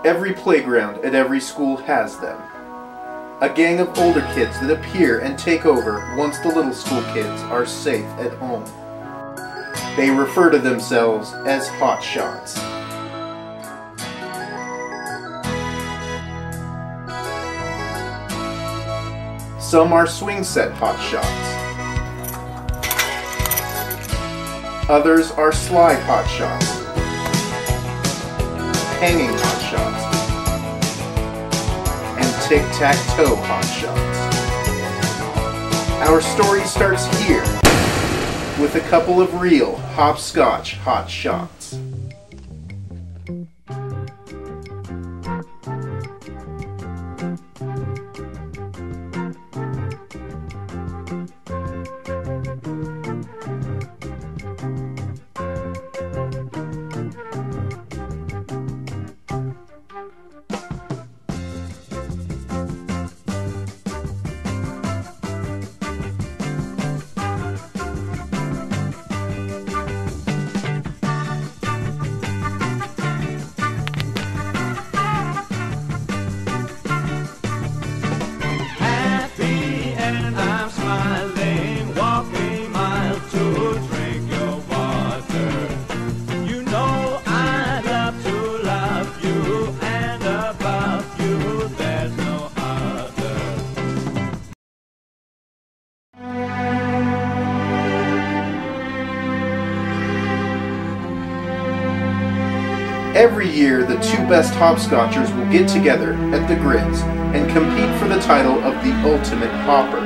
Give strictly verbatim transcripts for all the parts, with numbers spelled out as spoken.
Every playground at every school has them. A gang of older kids that appear and take over once the little school kids are safe at home. They refer to themselves as Hotshots. Some are swing set hotshots. Others are slide hotshots, hanging hotshots, and tic-tac-toe hotshots. Our story starts here with a couple of real hopscotch hotshots. Every year, the two best hopscotchers will get together at the grids and compete for the title of the ultimate hopper.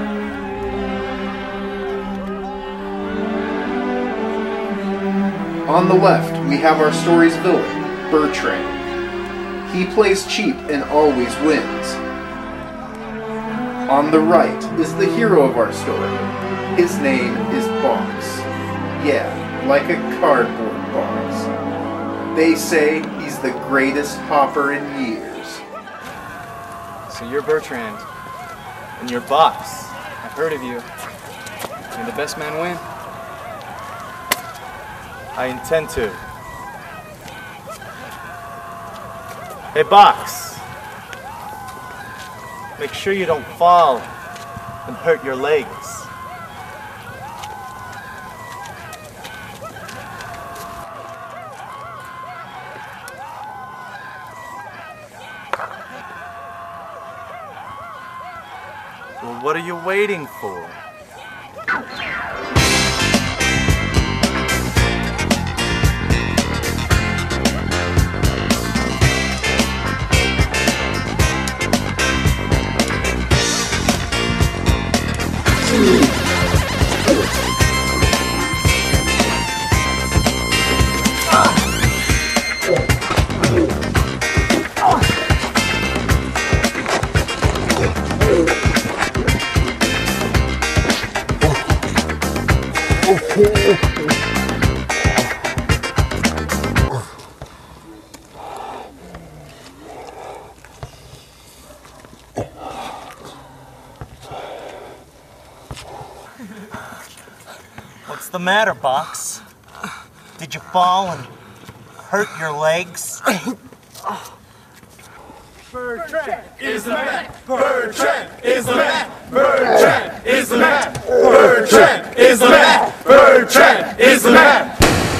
On the left, we have our story's villain, Bertrand. He plays cheap and always wins. On the right is the hero of our story. His name is Box. Yeah, like a cardboard box. They say he's the greatest hopper in years. So you're Bertrand, and you're Box. I've heard of you. Can the best man win? I intend to. Hey, Box. Make sure you don't fall and hurt your legs. Well, what are you waiting for? What's the matter, Box? Did you fall and hurt your legs? Bertrand is the man! Bertrand is the man! Bertrand is the man! Bertrand is the man! Bertrand is the man!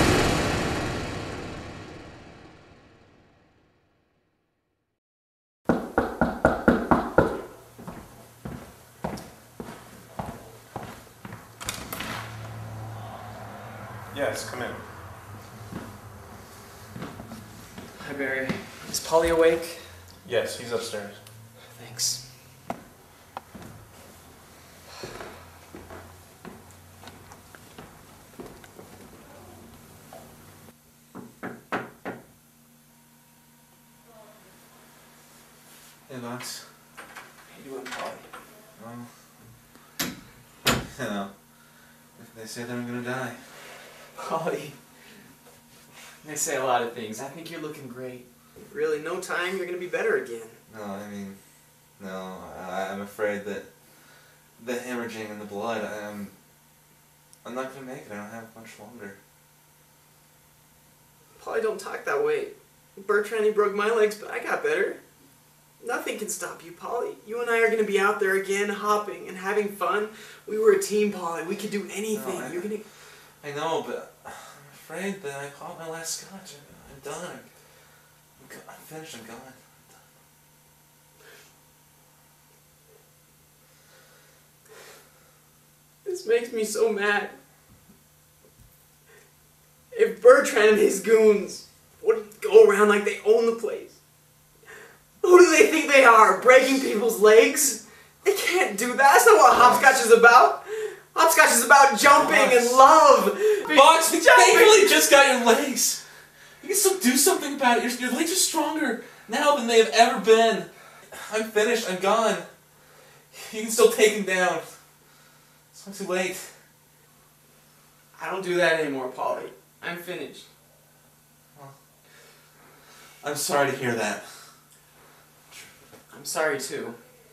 Yes, come in. Hi, Barry. Is Polly awake? Yes, he's upstairs. Thanks. Hey, Box. How you doing, Polly? Well, you know, if they say that I'm gonna die. Polly, they say a lot of things. I think you're looking great. Really, no time, you're gonna be better again. No, I mean, no, I, I'm afraid that the hemorrhaging in the blood, I'm, I'm not gonna make it. I don't have much longer. Polly, don't talk that way. Bertrand, he broke my legs, but I got better. Nothing can stop you, Polly. You and I are going to be out there again, hopping and having fun. We were a team, Polly. We could do anything. No, I, You're gonna... I know, but I'm afraid that I caught my last scotch. I'm, I'm done. I'm, I'm, go- I'm finished. I'm gone. I'm done. This makes me so mad. If Bertrand and his goons would go around like they own the place, who do they think they are? Breaking people's legs? They can't do that. That's not what Hopscotch is about. Hopscotch is about jumping and love. Box, we Jumping. thankfully just got your legs. You can still do something about it. Your, your legs are stronger now than they have ever been. I'm finished. I'm gone. You can still take him down. It's not too late. I don't do that anymore, Polly. I'm finished. Well, I'm sorry to hear that. I'm sorry too.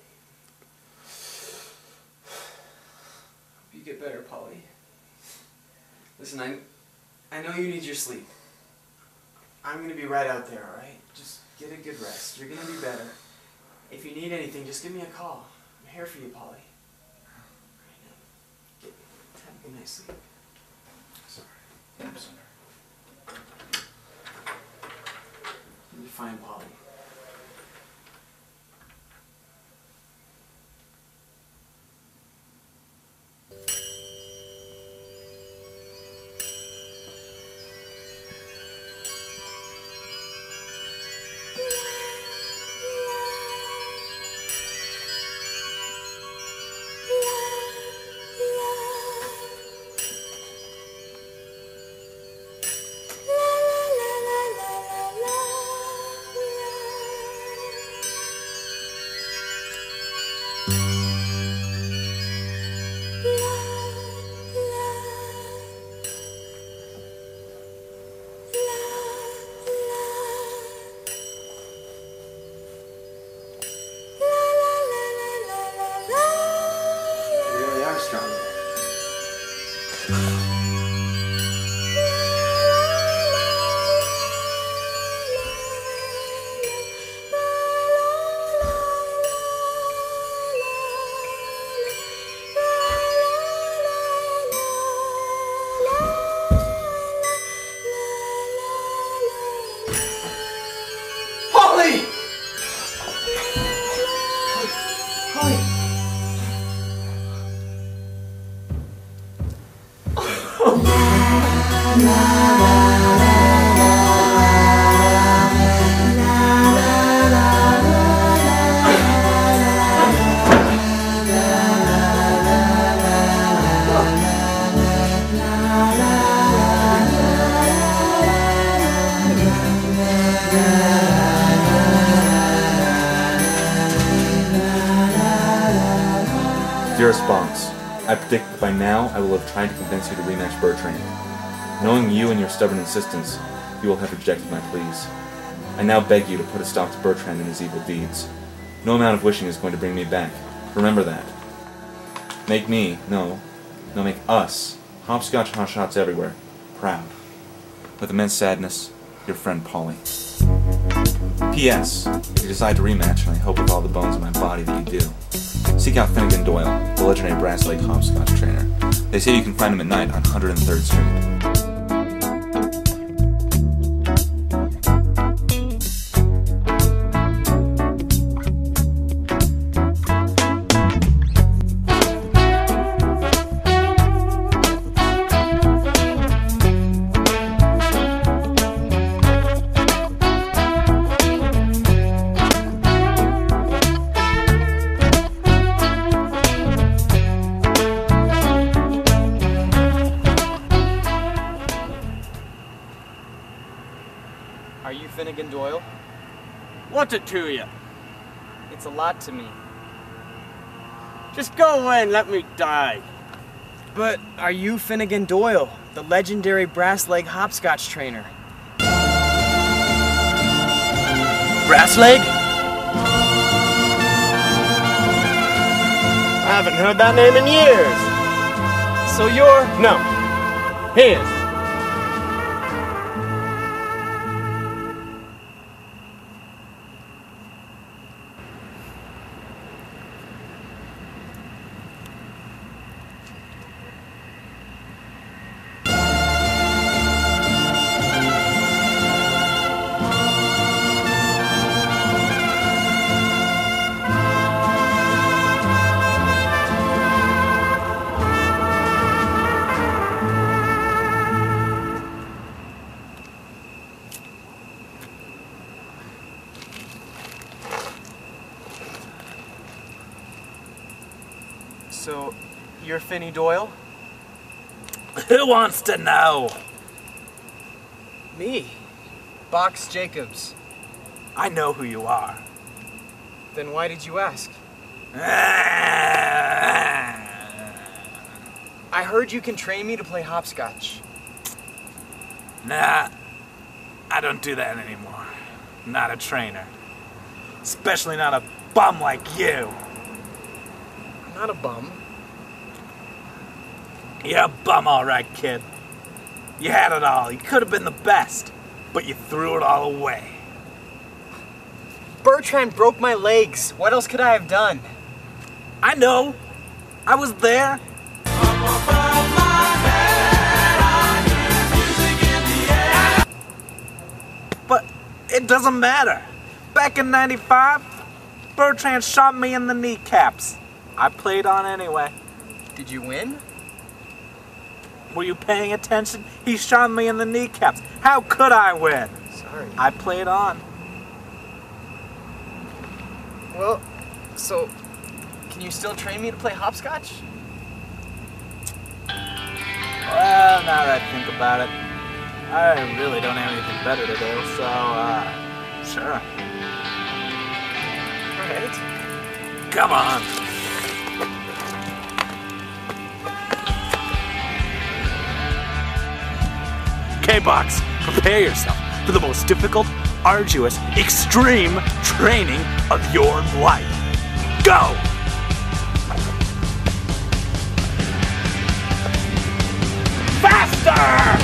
Hope you get better, Polly. Listen, I, I know you need your sleep. I'm gonna be right out there, alright? Just get a good rest. You're gonna be better. If you need anything, just give me a call. I'm here for you, Polly. Alright, now, get, have a good night's sleep. Sorry. I'm sorry. You'll be fine, Polly. Dear Response, I predict that by now I will have tried to convince you to rematch Bertrand. Knowing you and your stubborn insistence, you will have rejected my pleas. I now beg you to put a stop to Bertrand and his evil deeds. No amount of wishing is going to bring me back. Remember that. Make me, no, no make us, Hopscotch Hotshots everywhere, proud. With immense sadness, your friend Polly. P S If you decide to rematch, and I hope with all the bones in my body that you do, seek out Finnegan Doyle, the legendary brass leg hopscotch trainer. They say you can find him at night on one hundred third Street. Are you Finnegan Doyle? What's it to you? It's a lot to me. Just go away and let me die. But are you Finnegan Doyle, the legendary brass leg hopscotch trainer? Brass leg? I haven't heard that name in years. So you're... No. He is. So, you're Finney Doyle? Who wants to know? Me. Box Jacobs. I know who you are. Then why did you ask? I heard you can train me to play hopscotch. Nah, I don't do that anymore. Not a trainer. Especially not a bum like you. I'm not a bum. You're a bum, all right, kid. You had it all. You could have been the best, but you threw it all away. Bertrand broke my legs. What else could I have done? I know. I was there. But it doesn't matter. Back in ninety-five, Bertrand shot me in the kneecaps. I played on anyway. Did you win? Were you paying attention? He shot me in the kneecaps. How could I win? Sorry. I played on. Well, so, can you still train me to play hopscotch? Well, now that I think about it, I really don't have anything better to do, so, uh, sure. Alright. Come on. K-Box, prepare yourself for the most difficult, arduous, extreme training of your life. Go! Faster!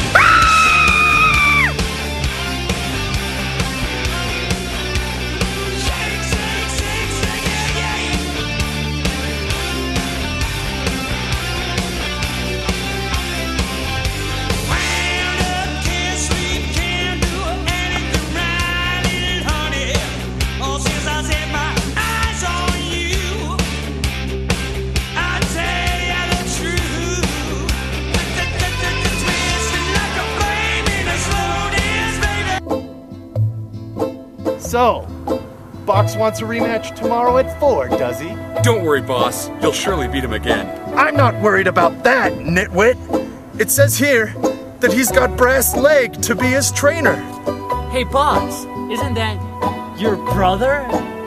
So, Box wants a rematch tomorrow at four, does he? Don't worry, boss. You'll surely beat him again. I'm not worried about that, nitwit. It says here that he's got Brass Leg to be his trainer. Hey, Box, isn't that your brother?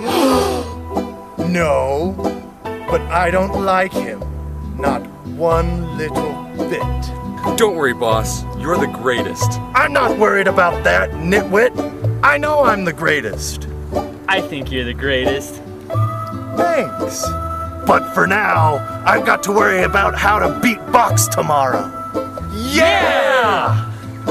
No, but I don't like him. Not one little bit. Don't worry, boss. You're the greatest. I'm not worried about that, nitwit. I know I'm the greatest. I think you're the greatest. Thanks. But for now, I've got to worry about how to beat Box tomorrow. Yeah!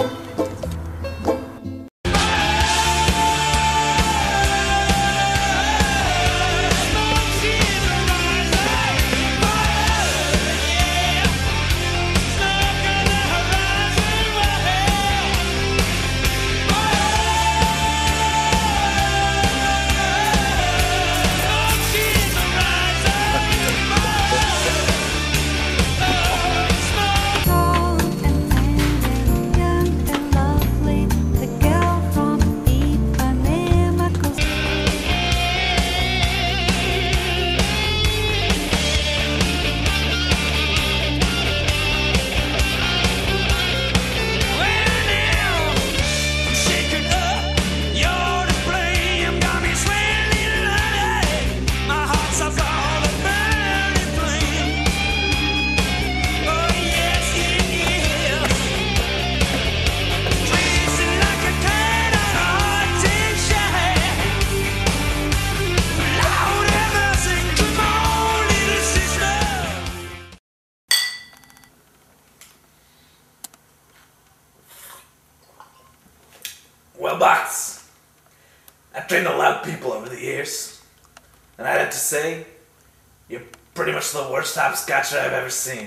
Well, Box, I've trained a lot of people over the years, and I'd have to say, you're pretty much the worst hopscotcher I've ever seen.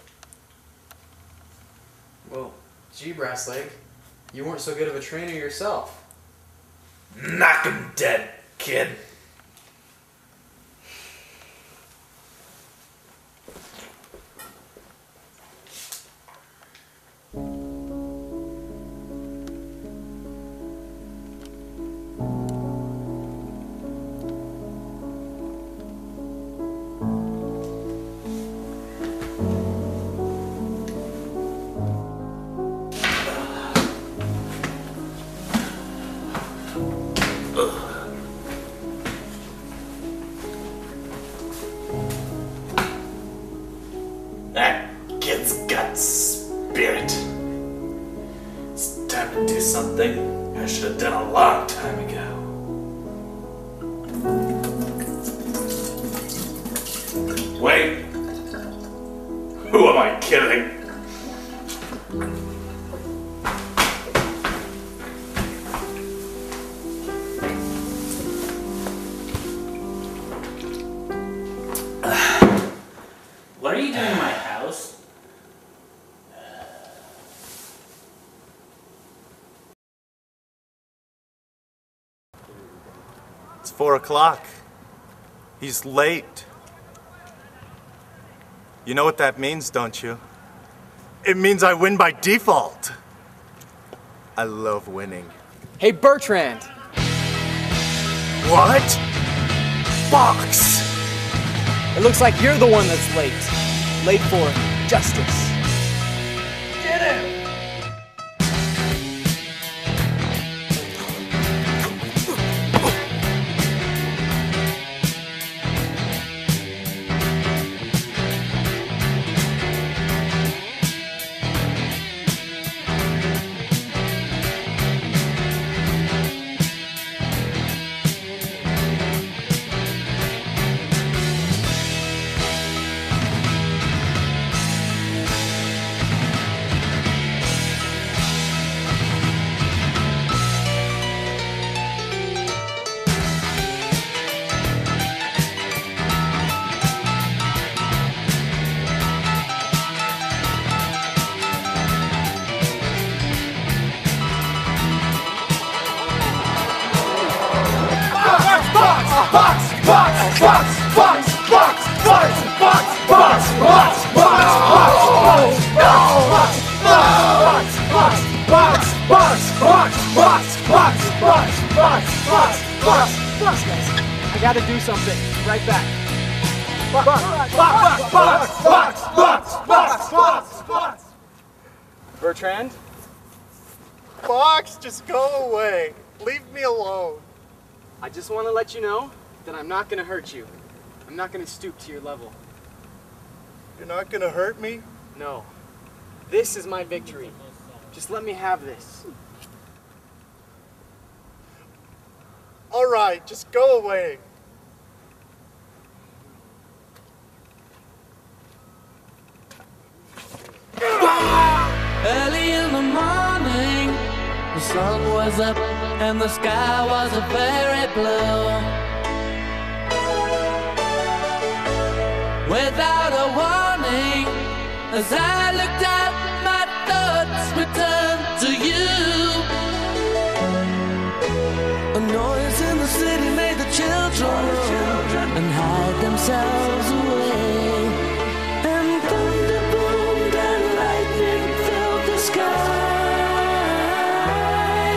Well, gee, Brass Leg, you weren't so good of a trainer yourself. Knock him dead, kid. something I should have done a long time ago. Wait! Who am I kidding? What are you doing in my house? It's four o'clock. He's late. You know what that means, don't you? It means I win by default. I love winning. Hey, Bertrand! What? Box! It looks like you're the one that's late. Late for justice. Get him! I gotta do something. Right back. Bertrand? Box, just go away. Leave me alone. I just want to let you know that I'm not gonna hurt you. I'm not gonna stoop to your level. You're not gonna hurt me? No. This is my victory. Just let me have this. All right, just go away. Early in the morning, the sun was up and the sky was a very blue. Without a warning, as I looked out, my thoughts returned to you. A noise in the city made the children and hide themselves away. And thunder boomed and lightning filled the sky.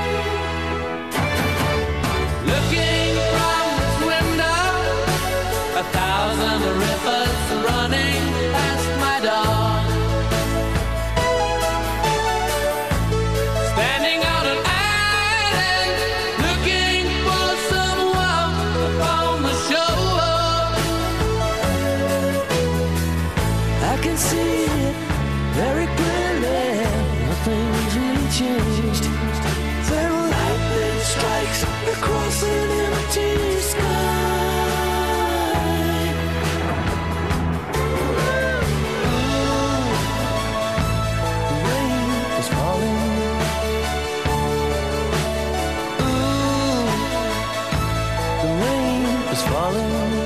Looking from this window, a thousand rivers running past my door. Standing on an island, looking for someone upon the shore. I can see it very clearly. Nothing's really changed. Then lightning strikes across an empty sky. Falling.